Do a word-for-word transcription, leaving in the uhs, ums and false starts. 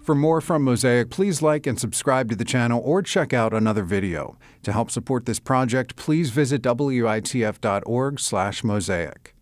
For more from Mosaic, please like and subscribe to the channel or check out another video. To help support this project, please visit W I T F dot org slash mosaic.